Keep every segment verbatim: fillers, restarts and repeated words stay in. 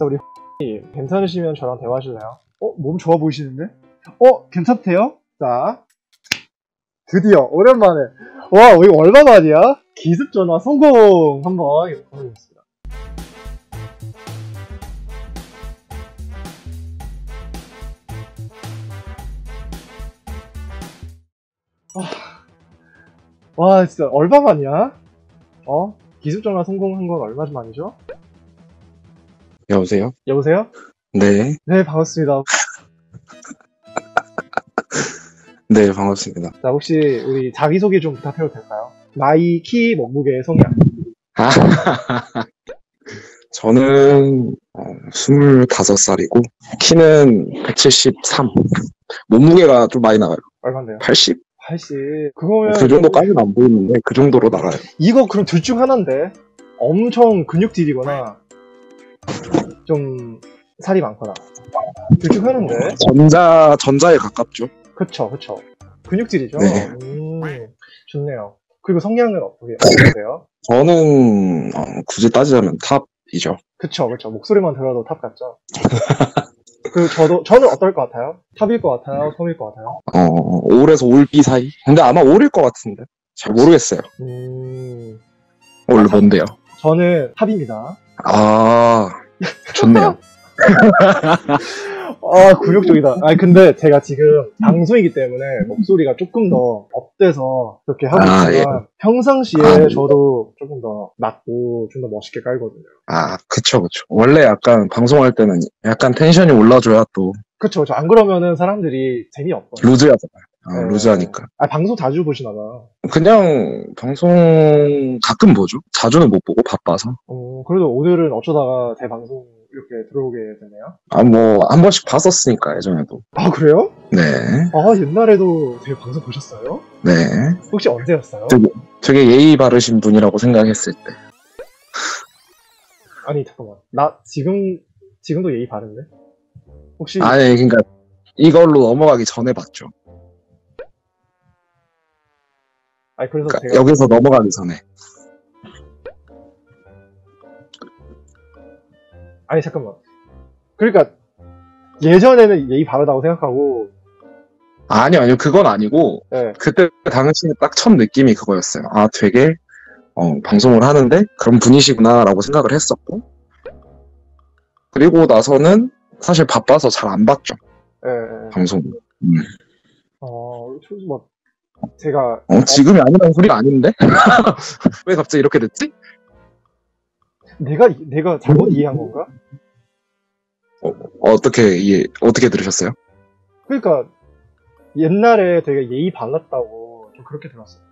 자, 우리 괜찮으시면 저랑 대화하실래요? 어? 몸 좋아 보이시는데? 어? 괜찮대요? 자, 드디어 오랜만에 와, 이거 얼마만이야? 기습 전화 성공! 한번 해보겠습니다. 와, 와 진짜 얼마만이야? 어? 기습 전화 성공한 건 얼마 만이죠? 여보세요? 여보세요? 네. 네, 반갑습니다. 네, 반갑습니다. 자, 혹시 우리 자기소개 좀 부탁해도 될까요? 나이, 키, 몸무게, 성향. 아, 저는 어, 스물다섯 살이고 키는 백칠십삼. 몸무게가 좀 많이 나가요. 얼마인데요? 팔십? 팔십. 그거면 그 정도까지는 안 보이는데 그 정도로 나가요. 이거 그럼 둘 중 하나인데 엄청 근육질이거나 좀 살이 많거나 둘 중 하나인데. 전자, 전자에 가깝죠. 그쵸, 그쵸. 근육질이죠. 네. 음, 좋네요. 그리고 성향은 어떻게, 어떻게 돼요? 저는 어, 굳이 따지자면 탑이죠. 그쵸, 그쵸. 목소리만 들어도 탑 같죠? 그 저도 저는 어떨 것 같아요? 탑일 것 같아요? 솜일 것 같아요? 어, 올에서 올비 사이? 근데 아마 올일 것 같은데 잘 모르겠어요. 음, 올 뭔데요? 저는 탑입니다. 아, 좋네요. 아, 굴욕적이다. 아니, 근데 제가 지금 방송이기 때문에 목소리가 조금 더 업돼서 그렇게 하고 아, 있지만 평상시에 아, 네. 저도 조금 더 낮고 좀 더 멋있게 깔거든요. 아, 그쵸, 그쵸. 원래 약간 방송할 때는 약간 텐션이 올라줘야 또 그쵸, 그쵸. 안 그러면은 사람들이 재미없거든요. 루즈하잖아요. 아, 네. 루즈하니까. 아, 방송 자주 보시나 봐요. 그냥 방송 가끔 보죠. 자주는 못 보고 바빠서. 어, 그래도 오늘은 어쩌다가 제 방송 이렇게 들어오게 되네요. 아, 뭐, 한 번씩 봤었으니까, 예전에도. 아, 그래요? 네, 아, 옛날에도 제 방송 보셨어요? 네. 혹시 언제였어요? 되게, 되게 예의 바르신 분이라고 생각했을 때. 아니, 잠깐만. 나 지금, 지금도 예의 바른데? 혹시. 아니, 그러니까 이걸로 넘어가기 전에 봤죠. 아니, 그래서 그러니까 제가. 여기서 넘어가기 전에. 아니, 잠깐만. 그러니까, 예전에는 예의 바르다고 생각하고, 아니요, 아니요. 그건 아니고, 네. 그때 당시에 딱 첫 느낌이 그거였어요. 아, 되게, 어, 방송을 하는데 그런 분이시구나라고 생각을 했었고, 그리고 나서는 사실 바빠서 잘 안 봤죠. 예, 예. 방송. 음. 어, 좀 막, 제가. 어, 지금이 아니라는 소리가 아닌데? 왜 갑자기 이렇게 됐지? 내가, 내가 잘못 이해한 건가? 어, 어떻게, 이해, 어떻게 들으셨어요? 그러니까, 옛날에 되게 예의 발랐다고 좀 그렇게 들었어요.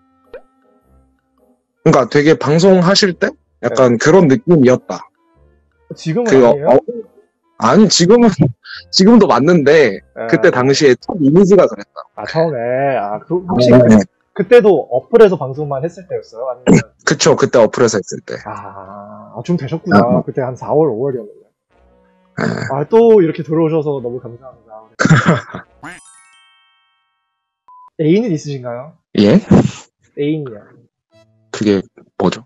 그러니까 되게 방송하실 때 약간 그런 느낌이었다. 지금은 그, 아니에요? 어, 아니, 지금은, 지금도 맞는데, 예. 그때 당시에 첫 이미지가 그랬다. 아, 처음에. 아, 그, 혹시 네. 그, 그때도 어플에서 방송만 했을 때였어요? 아니면. 그쵸, 그때 어플에서 했을 때. 아, 좀 되셨구나. 아. 그때 한 사월, 오월이었는데. 네. 아, 또 이렇게 들어오셔서 너무 감사합니다. 애인은 있으신가요? 예? 애인이요. 그게 뭐죠?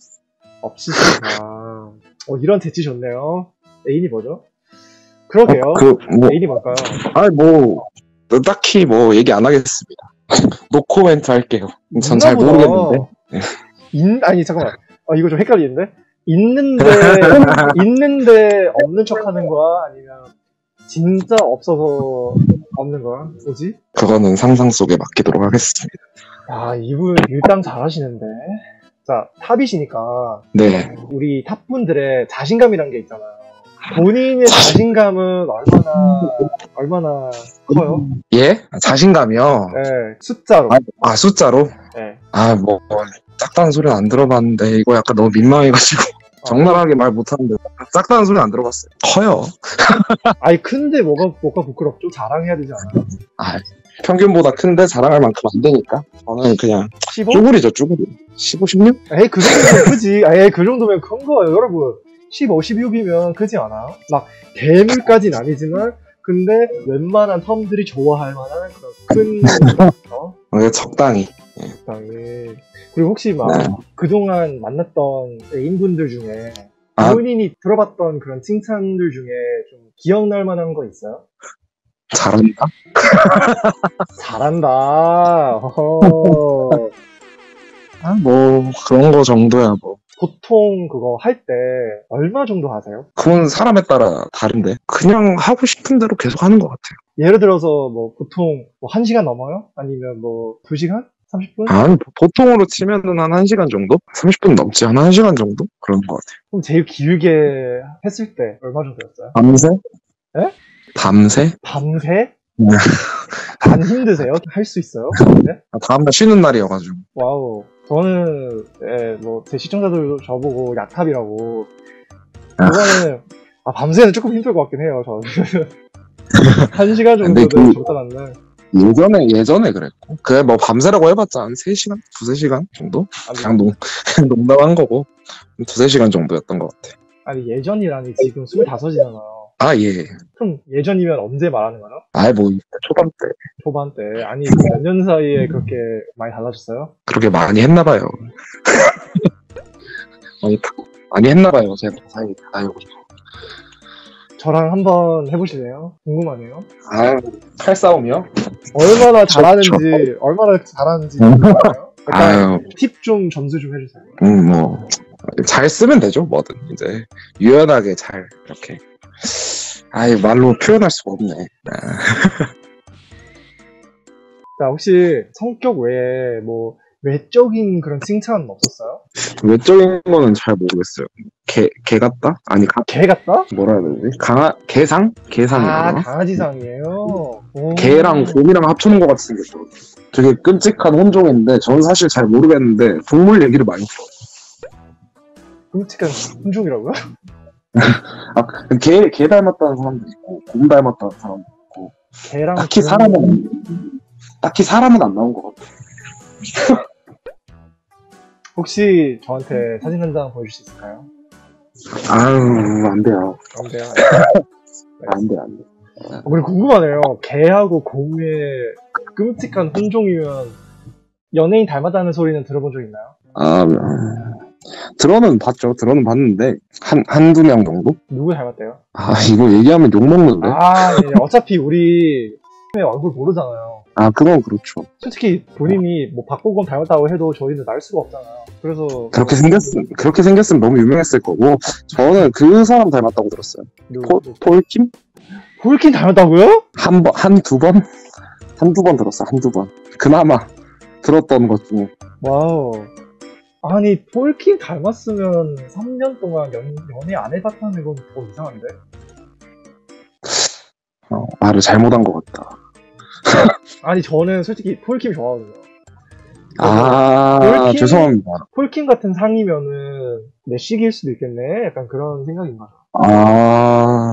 없으시구나. 어, 이런 대치 좋네요. 애인이 뭐죠? 그러게요. 어, 그, 뭐, 애인이 뭘까요? 아니, 뭐, 딱히 뭐 얘기 안 하겠습니다. 노코멘트 할게요. 전 잘 있나 보다. 모르겠는데. 있, 아니, 잠깐만. 아, 이거 좀 헷갈리는데? 있는데, 있는데 없는 척 하는 거야? 아니면 진짜 없어서 없는 거야? 뭐지? 그거는 상상 속에 맡기도록 하겠습니다. 아, 이분 일당 잘하시는데. 자, 탑이시니까 네. 우리 탑분들의 자신감이란 게 있잖아요. 본인의 자신감은 얼마나 얼마나 커요? 예? 자신감이요? 네, 숫자로. 아, 아, 숫자로? 네. 아, 뭐, 짝다는 소리는 안 들어봤는데, 이거 약간 너무 민망해가지고, 적나라하게 말 못하는데, 짝다는 소리는 안 들어봤어요. 커요. 아니, 큰데 뭐가, 뭐가 부끄럽죠? 자랑해야 되지 않아요? 아, 평균보다 큰데 자랑할 만큼 안 되니까, 저는 그냥, 십오? 쭈구리죠, 쭈구리. 십오, 십육? 에이, 그 정도면 크지. 에이, 그 정도면 큰 거예요, 여러분. 십오, 십육이면 크지 않아요? 막, 대물까지는 아니지만, 근데 웬만한 텀들이 좋아할 만한 그런 큰, 어? 어, 적당히. 적당히. 그리고 혹시 막, 네. 그동안 만났던 애인분들 중에, 아. 본인이 들어봤던 그런 칭찬들 중에 좀 기억날 만한 거 있어요? 잘한다? 잘한다. 어허. 아, 뭐, 그런 거 정도야, 뭐. 보통 그거 할 때 얼마 정도 하세요? 그건 사람에 따라 다른데. 그냥 하고 싶은 대로 계속 하는 것 같아요. 예를 들어서 뭐 보통 뭐 한 시간 넘어요? 아니면 뭐 두 시간? 삼십 분? 아니, 보- 보통으로 치면은 한 1시간 정도? 삼십 분 넘지, 한 1시간 정도? 그런 것 같아요. 그럼 제일 길게 했을 때 얼마 정도였어요? 밤새? 에? 밤새? 밤새? 네. 안 힘드세요? 할 수 있어요? 네? 아, 다음날 쉬는 날이어가지고. 와우. 저는, 예, 뭐, 제 시청자들도 저보고 약탑이라고. 아. 그거는, 아, 밤새는 조금 힘들 것 같긴 해요, 저는. 한 시간 근데 정도는 그- 적당한데. 예전에, 예전에 그랬고. 그래, 뭐, 밤새라고 해봤자 한 세 시간? 두세 시간 정도? 아니, 그냥 농, 농담한 거고. 두세 시간 정도였던 것 같아. 아니, 예전이라니 지금 스물다섯이잖아요. 아, 예. 그럼 예전이면 언제 말하는 거죠? 아이, 뭐, 이때 초반 때. 초반 때. 아니, 몇 년 사이에 그렇게 많이 달라졌어요? 그렇게 많이 했나봐요. 많이, 많이 했나봐요, 제가 사이, 아이고. 저랑 한번 해보실래요? 궁금하네요. 아, 칼싸움이요? 얼마나 저- 잘하는지, 얼마나 잘하는지 궁금해요. 일단 아유, 팁 좀 점수 좀 해주세요. 음, 뭐, 잘 쓰면 되죠, 뭐든. 이제, 유연하게 잘, 이렇게. 아이, 말로 표현할 수가 없네. 자, 혹시 성격 외에 뭐 외적인 그런 칭찬은 없었어요? 외적인 거는 잘 모르겠어요. 개, 개 같다? 아니, 가, 개 같다? 뭐라 해야 되지? 강아, 개상? 개상이라고 아, 하나? 강아지상이에요? 오. 개랑 곰이랑 합쳐놓은 것 같이 생겼어. 되게 끔찍한 혼종인데, 저는 사실 잘 모르겠는데, 동물 얘기를 많이 들어요. 끔찍한 혼종이라고요? 아, 개, 개 닮았다는 사람도 있고, 곰 닮았다는 사람도 있고, 개랑 딱히 곰- 사람은, 안- 딱히 사람은 안 나온 것 같아. 혹시 저한테 사진 한 장 보여줄 수 있을까요? 아유, 안 돼요. 안 돼요. 안 돼, 안 돼. 어, 그리고 궁금하네요. 개하고 곰의 끔찍한 혼종이면 연예인 닮았다는 소리는 들어본 적 있나요? 아, 음, 들어는 봤죠. 들어는 봤는데, 한, 한두 명 정도? 누구 닮았대요? 아, 이거 얘기하면 욕먹는데? 아, 예, 어차피 우리 얼굴 모르잖아요. 아, 그건 그렇죠. 솔직히 본인이 뭐 박보검 닮았다고 해도 저희는 알 수가 없잖아요. 그래서 그렇게 생겼으면, 그렇게 생겼으면 너무 유명했을 거고, 저는 그 사람 닮았다고 들었어요. 누구? 폴, 폴킴? 폴킨 닮았다고요? 한 번, 한 두 번? 한두 번 들었어, 한두 번. 그나마 들었던 것 중에. 와우. 아니 폴킨 닮았으면 삼 년 동안 연, 연애 안 해봤다는 건 더 이상한데? 어, 말을 잘못한 것 같다. 아니 저는 솔직히 폴킨 좋아하거든요. 아, 폴킴? 죄송합니다. 폴킨 같은 상이면은 내식일 수도 있겠네? 약간 그런 생각인 거죠. 아,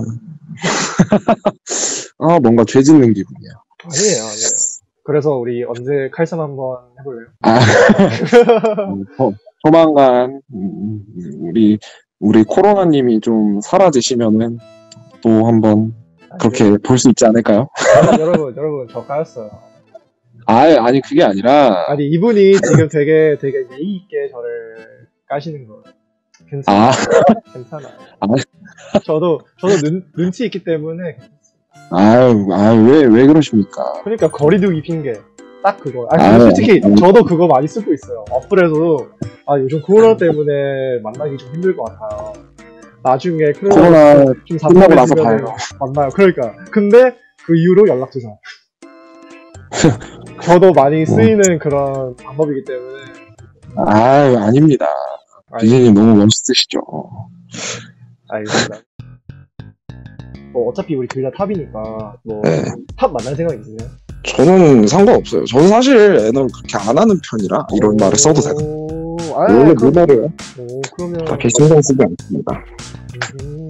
아, 뭔가 죄 짓는 기분이야. 아니에요, 아니에요. 그래서 우리 언제 칼싸움 한번 해볼래요? 아, 음, 조- 조만간, 음, 우리, 우리 코로나님이 좀 사라지시면은 또 한번 그렇게 볼 수 있지 않을까요? 아니, 여러분, 여러분, 저 까였어요. 아, 아니, 그게 아니라, 아니, 이분이 지금 되게, 되게 예의 있게 저를 까시는 거예요. 괜찮아요. 아, 괜찮아요. 아. 저도, 저도 눈, 눈치 있기 때문에. 아유, 아유, 왜, 왜 그러십니까? 그러니까 거리두기 핑계. 딱 그거. 아니, 아유, 솔직히 아유. 저도 그거 많이 쓰고 있어요. 어플에서도, 아, 요즘 코로나 때문에 만나기 좀 힘들 것 같아요. 나중에 코로나 좀 끝나고 나서 잠잠해지면은 봐요. 만나요. 그러니까. 근데 그 이후로 연락 주세요. 저도 많이 쓰이는 그런 방법이기 때문에. 아유, 아닙니다. 아니, 비진님 너무 멋있으시죠. 알겠습니다. 뭐 어차피 우리 둘 다 탑이니까 뭐 탑 네. 만날 생각 있으세요? 저는 상관없어요. 저는 사실 애널 그렇게 안 하는 편이라 이런 말을 써도 되나? 오, 아, 원래 그럼, 그 말을 오, 그러면 그렇게 신경 쓰지 않습니다. 음,